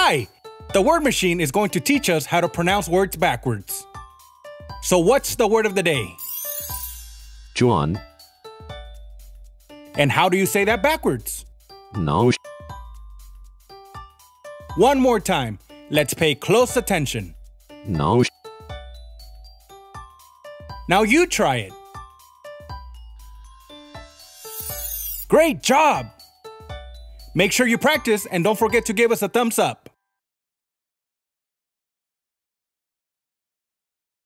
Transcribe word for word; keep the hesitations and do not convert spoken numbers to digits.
Hi! The word machine is going to teach us how to pronounce words backwards. So what's the word of the day? GEON. And how do you say that backwards? No. One more time. Let's pay close attention. No. Now you try it. Great job! Make sure you practice and don't forget to give us a thumbs up.